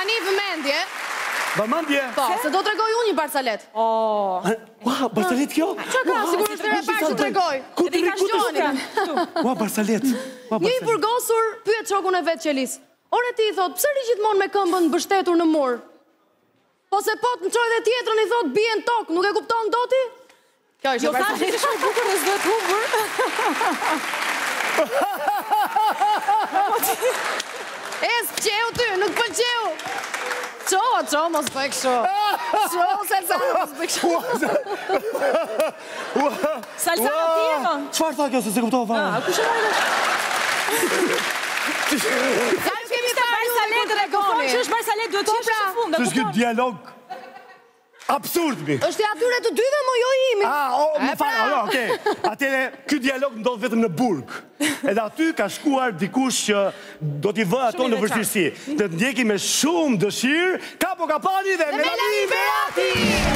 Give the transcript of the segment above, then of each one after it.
Tani vëmendje. Vëmendje? Po, se do t'regoj unë një barsalet. Ua, barsalet kjo? Qa ka, sigur është e parë që t'regoj. Ku të Gjoni. Ua, barsalet. Një i burgosur pyet shokun e vetë qelis. Ore ti i thot, pse ri gjithmonë me këmbën mbështetur në mur? Po se po të në qoj dhe tjetërën i thot, bie në tokë, nuk e kupton doti? Kjo ishte barsalet. Jo, thashtë që bukur e s'do t'humbur. E s'pqeu ty, nuk pëlqeu. Qo, mos bëj kështu. Qo, Salsano, mos bëj kështu. Salsano ti e kon? Qfar tha kjo se se kuptova? Kush e vajnë? Ja kemi të barsalet të regoni. Që është barsalet, duhet që është funda. Që është kjo dialog absurd, mi. është e atyre të dyve, mo jo imi. Më falë, okej. Atere, kjo dialog ndodh vetëm në burg. Edhe aty ka shkuar dikush që do t'i vë ato në vështirësi. Të ndjeki me shumë dëshirë, Kapo Kapani dhe Melani Beati!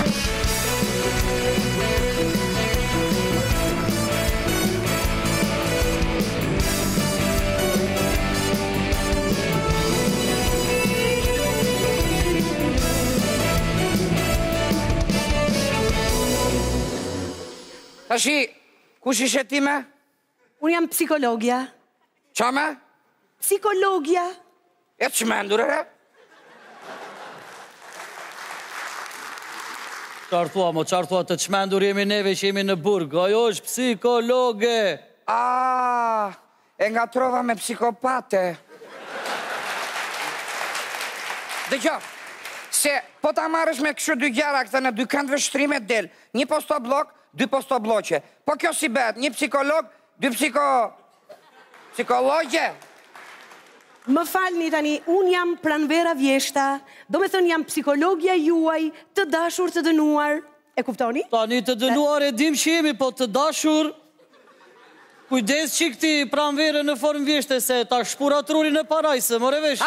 Tashi, kush ishe ti me? Unë jam psikologja. Qa me? Psikologja. E të shmendur, e? Qarë thua të qmendur jemi neve që jemi në burg. Ajo është psikologe. E nga trova me psikopate. Dëgjo, se po ta marrësh me kështu dy gjara këta në dy këndve shtrimet del, një postoblok, dy postobloqe. Po kjo si bet, një psikolog, dy psikologje. Më falni tani, unë jam pranvera vjeshta, do me thënë jam psikologja juaj të dashur të dënuar. E kuptoni? Tani të dënuar e dim që jemi, po të dashur... Kujdes që këti pranvere në formë vjeshte se ta shpura trurin e parajse, more vesh.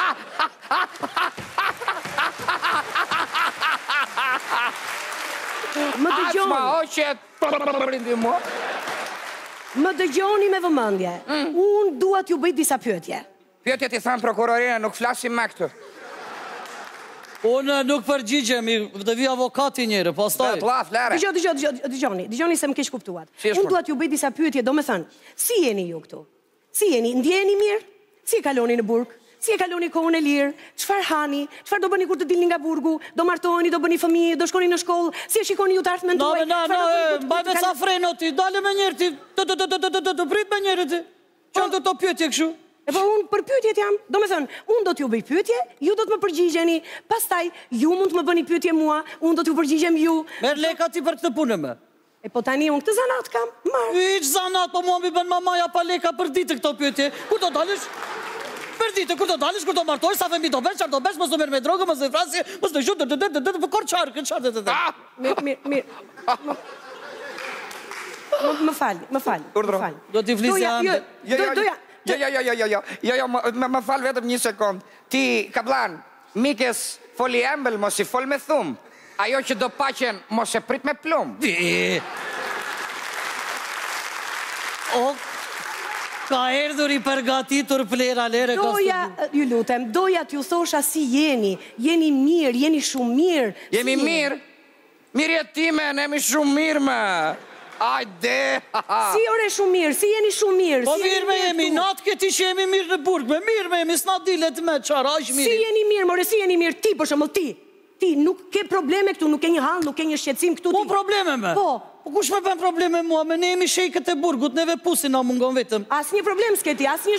Më dëgjoni me vëmendje. Unë dua t'ju bëj disa pyetje. Pyetjet i thanë prokurorina, nuk flasim me këtë. Unë nuk përgjigjemi, dhe vi avokati njëre, pastaj. Dëgjoni se më keq kuptuat. Unë dua t'ju bëj disa pyetje, do me thënë, si jeni ju këtu? Si jeni, ndjeni mirë? Si e kaloni në burg? Si e kaloni kohën e lirë? Çfarë hani? Çfarë do bëni kur të dilni nga burgu? Do martoheni, do bëni fëmijë, do shkoni në shkollë? Si e shikoni ju të ardhmen tuaj? Mbaj me sa freno ti, dale me njerë ti, të prit me njerë ti. Që do të pyetje këshu? E po unë për pyetjet jam, do me thënë, unë do t'ju bëj pyetje, ju do t'më përgjigjeni, pastaj ju mund t'më bëni pyetje mua, unë do t'ju përgjigjem ju. Merë leka ti për këtë punë me. E po tani unë këtë zanat kam, marë. Iq zanat, po mua mi bën mamaja pa leka për ditë këto pyetje. Kur do dalish? Për ditë, kur do dalish, kur do martosh, sa femi do besh, qarë do besh, mos do merë me drogë, mos do frasi, mos do gjutë, për kor qarë, këtë qarë, Më falë. Do t'i flisja ande. Jo, më falë vetëm një sekund. Ti, kaplan, mikes foli embel, mos i fol me thumë. Ajo që do paqen, mos e prit me plumë. O, ka erdhur i përgatitur plera lere. Ju lutem, doja t'ju thosha si jeni. Jeni mirë, jeni shumë mirë. Jemi mirë? Mirë jetime, ne jemi shumë mirë me. Ajde! Si ore shumë mirë, si jeni shumë mirë. Po mirë me jemi, natë këti që jemi mirë në burg, me mirë me jemi, s'na dilet me qara, ashtë mirë. Si jeni mirë, more, si jeni mirë, ti për shembull ti. Ti nuk ke probleme këtu, nuk ke një hall, nuk ke një shqetësim këtu ti. Po probleme me? Po. Po kush me bën probleme mua, me ne jemi shejkët e burgut, neve pusin na mungon vetëm. Asnjë problem s'ke ti, asnjë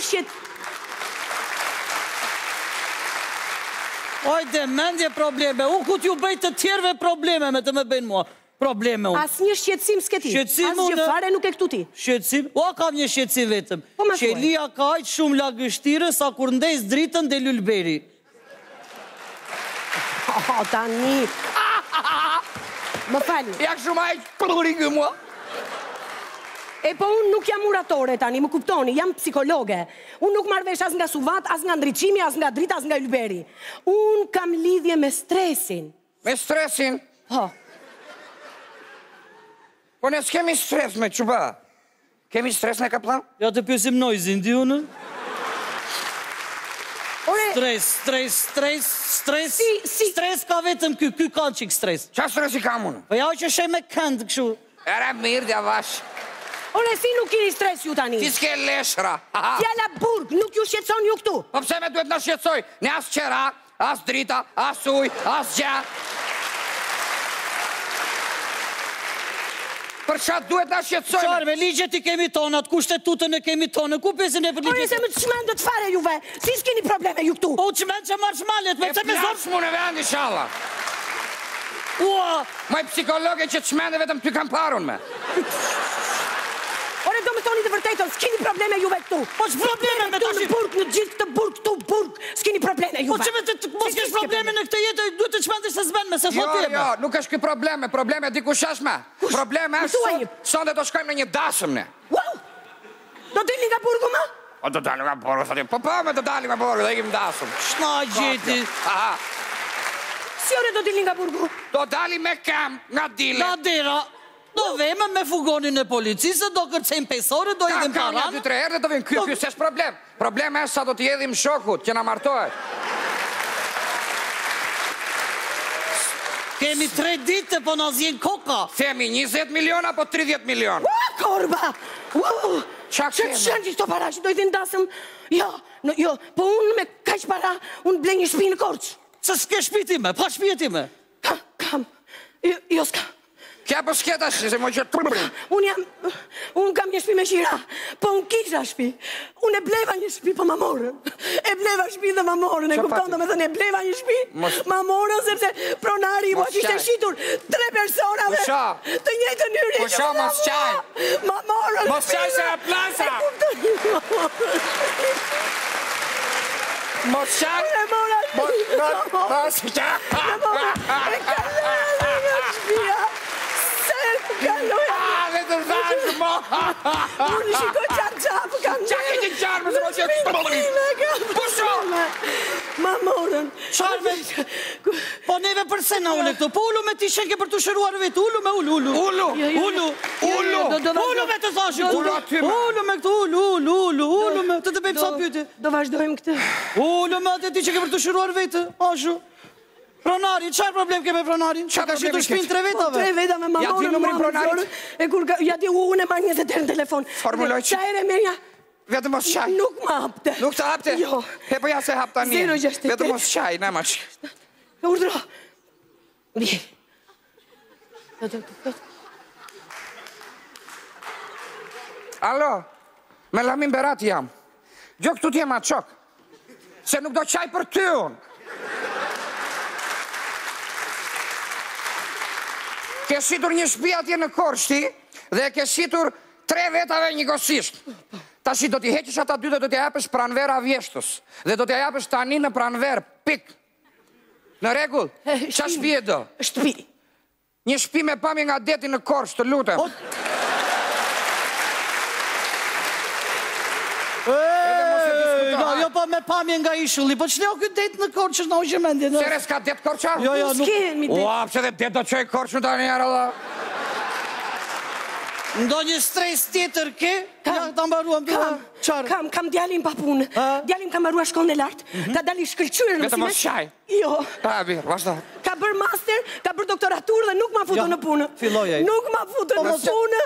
Ajde, mendje probleme, unë ku t'ju bëjt të tjerve probleme me të me bëjnë mua. Probleme unë. Asnjë shqetësim s'ke ti. Asgjë fare nuk e këtu ti. Shqetësim? O, kam një shqetësim vetëm. Po më thuaj. Qelia ka aq shumë lagështire sa kur ndez dritën dhe lulberi. Tani. Më fali. Ja shumë aq përgurigë mua. E po unë nuk jam uratore tani, më kuptoni, jam psikologe. Unë nuk marrë vesh as nga suvat, as nga ndriqimi, as nga drita, as nga lulberi. Unë kam lidhje me stresin. Me stresin? Po. Po ne s'kemi stres me quba. Kemi stres me kaplan? Ja të pjesim nojzin, di unë? Ore, Stres ka vetëm ky ka qik stres. Qa stresi kam unë? Po ja që shë me kënd këshu. Ere mirë dhe vash. Ore, si nuk kini stres ju tani? Ti s'ke leshra. Fjalla burg, nuk ju shqetson ju këtu. Po pse me duhet në shqetsoj? Ne as qera, as drita, as uj, as gja. Për qatë duhet në shqetsoj? Qarë, me ligjet i kemi tonat, kushtetutën e kemi tonë, ku pesin e për Ore, ligjet? se më të shmendët fare juve. Si s'kini probleme ju këtu? O, që menë që marrë shmalet, me E të me zorë. plasë mu në vend, inshallah. Ua, Maj psikologe që të shmende vetëm ty kam parun me. Ore, do me thoni të vërtetën, s'kini probleme juve këtu. po që probleme me Këtu tash? në burg, në gjithë këtë burg, këtu burg, s'kini probleme Po juve. që me të mos kesh probleme në këtë jetë, duhet të qmendesh se zben me, se Jo, fotime. jo, nuk është ky probleme, probleme dikush ashme. Probleme është Thuaj. sonde do shkojmë në një dasëm ne. Wow! Do dilni nga burgu ma? O do dalim nga borë, thotim, po me do dalim nga borë, dhe ikim dasëm. Shna gjeti. Aha, Si ore do dilni nga burgu? do dalim me kam nga dile. Nga dera, do veme me fugonin e policisë, do kërcejmë pesore, do Ka idhem një paranë. 2-3 herë dhe do vinë ky, s'esh problem. Probleme është sa do t'i jedhim shokut që na martohet. Kemi 3 ditë, po na zjen koka. Themi 20 milion apo 30 milion. Ua, korba! Wow! Qa Që keme? të shënë që këto para që do i ndasëm? Jo, po unë me kaq para, unë blej një shpi në Korç. Se s'ke shpi time, pa shpi e time. Kam, jo s'ka. Kja për sketa shi, se mo që të përbrin. Unë kam një shpi me shira, po unë kisha shpi. Unë e bleva një shpi, po ma morën. E bleva shpi dhe ma morën, e Qa kupton pati? do me thënë, e bleva një shpi, ma morën, sepse pronari i Mos mua kishte qaj. shitur 3 personave Po qa? të njëjtë njëri. Po qa, mos qaj. Ma morën. Mos qaj se e plasa. E kupton? Mos qaj. E mora Mos qaj. E kaloj nga shpia. Se kaloj. Dhe të dhash, mo. Unë shikoj qarë kam Qa ke që qarë, më zë mo që të përbrin. Pusho. Ma morën. Qarve, po neve përse na ule këtu, po ullu me ti shenke për të shëruar vetë, ullu me ullu. Ullu. Ullu me të thashë, Ullu aty me. ullu me këtu, ullu me, të bëjmë sa pyetje. Do vazhdojmë këtë. Ullu me atë ti që ke për të shëruar vetë, ashu. Pronari, qarë problem ke me pronarin? Qa ka shitur shpinë 3 vetave? 3 vetave ma Ja di morën. numrin pronarit? E kur ja di unë e marrë 20 herë në telefon. Formuloj që- Qa ere merja? Vetëm mos qaj. Nuk ma hapte. Nuk të hapte? Jo. He, po ja se hap tani. 068. Vetëm mos qaj, ne ma që. E urdhro. Bje. Alo, me Lamin Berati jam. Gjo këtu t'jem atë qok. Se nuk do qaj për ty unë. Ke shitur një shtëpi atje në Korçti dhe ke shitur 3 vetave njëkohësisht. Tashi do t'i heqish ata 2 dhe do t'i japësh pranver Avjeshtës. Dhe do t'i japësh tani në pranver, pik. Në rregull? Qa shtëpi e do? Shtëpi. Një shtëpi me pamje nga deti në Korçë, të lutem. Jo, po me pamje nga ishulli, po që ne o këtë detë në Korçë që në o gjemendje. Sere s'ka det Korçar? Jo, jo, nuk. S'kemi det. Ua, pse dhe det do qoj Korçë në të njerë, Allah. Ndo një stres tjetër ke? Ja, ta mbaruam të qarë. Kam djalin pa punë. Djalin ka marrua shkollën e lartë. Ka dali shkëlqyer në Vetëm mos qaj. Jo. Ha, birë, vazhdo. Ka bërë master, ka bërë doktoraturë dhe nuk ma futu Jo, në punë. filloj ai. Nuk ma futu në punë.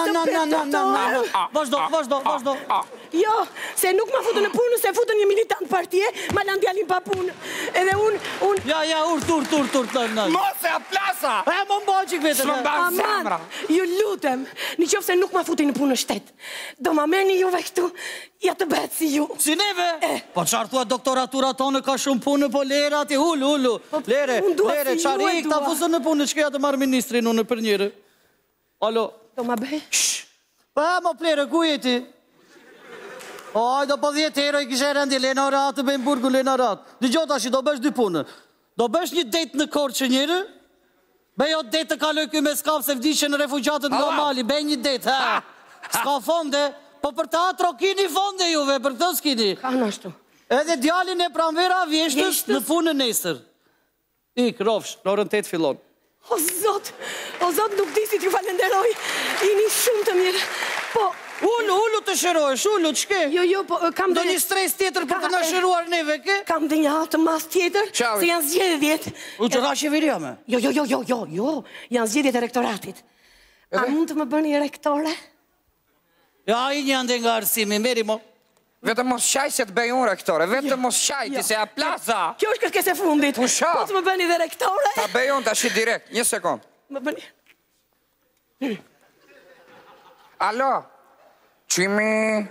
Vazhdo. Jo, se nuk ma futu në punë, se futu një militant partije, ma lan djalin pa punë. Edhe unë... Ja, urt. Mos e plasa! E, më mba qik vetë. S'më mba zemra. Ju lutem, në qofë se nuk ma futu në punë në shtetë, do ma merni juve këtu, ja të betë si ju. Si neve? Po qarë thua doktoratura tonë ka shumë punë, po lere ati, ullu. Lere, si ju e Qarik, ta dua. fusën në punë, që ke ja të marë ministrin unë për njëre. Alo. Do ma bëj? Pa, mo plere, ku jeti? Oj, do po 10 euro i kishe rendi, Lena Rat, të bëjmë burgu Lena Rat. Dëgjoj tash, do bësh 2 punë. Do bësh një date në Korçë njëre, bejo date të kaloj këj me skaf se vdishe në refugjatët nga Mali, bej një date, ha. Ska fonde, po për teatro kini fonde juve, për këtë s'kini. Ka në ashtu. Edhe djalin e pranvera Avjeshtës në punë nesër. Ik, rofsh, në orën 8 fillon. O Zot, nuk di si t'ju falenderoj, jeni shumë të mirë. Po, Ullu të shërohesh, ullu, ç'ke? jo, po, kam Do një stres tjetër për të na shëruar neve, ke? Kam dhe një altë mas tjetër, Qavi. se janë zgjedhjet. U që ra qeveria me? Jo, janë zgjedhjet e rektoratit. A mund të më bëni rektore? Ja, i një ande nga arsimi, meri mo. Vetëm mos qaj se të bëj unë, rektore. Vetëm mos qaj, ti se a plaza. Kjo është kërkesë e fundit. Pusha. Po të më bëni dhe rektore? Ta bëj unë, tash i direkt. Një sekund. Më bëni... Alo, qimi...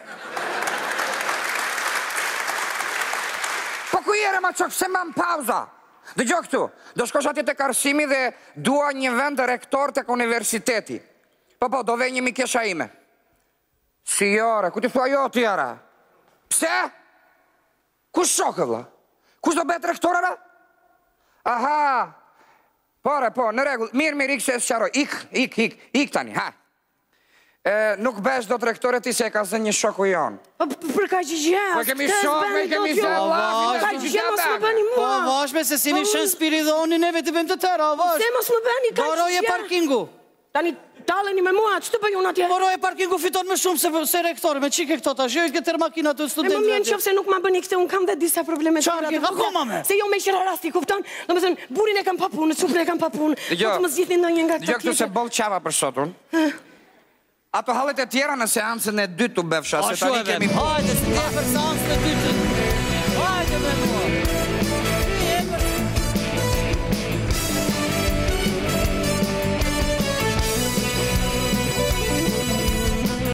Po ku jere ma qo, pse ma në pauza? Dëgjo këtu, do shkosh atje të karsimi dhe dua një vend rektor të universiteti. Po, do vej një mikesha ime. Si jore, ku ti thua jo tjera? Pse? Kush shokë, vla? Kush do bet rektorara? Aha, po, në regull, mirë, ikë se e sëqaroj. Ik tani, ha. Nuk besh do të rektore ti se e ka zë një shoku jonë. Për ka që gjë, Po kemi shok, me kemi zë, Ka që gjë mos më bëni Po, mua. vashme, se si mi shën Spiridoni, neve të vend të tëra, vash. Se mos më bëni, ka që Boroje gjë. parkingu. Tani taleni me mua, që të bëj unë atje? Boroje parkingu fiton më shumë se rektore, me qike këto ta zhjoj këtër makina të E më studentëve. mjenë qofë se nuk ma bëni këte, unë kam dhe disa probleme të Qarë ke, akoma me? Se jo me qëra rasti, kupton? Do me thënë, burin e kam pa punë, supën e kam pa punë. Dëgjo, Po të më zgjithni ndonjë nga Dëgjo këto këtu se bol qava për sotun. Ato hallet e tjera në seancën e dytë të befsha, se tani kemi... Hajde, se te për seancën e dytë. Hajde me mua. Ti e për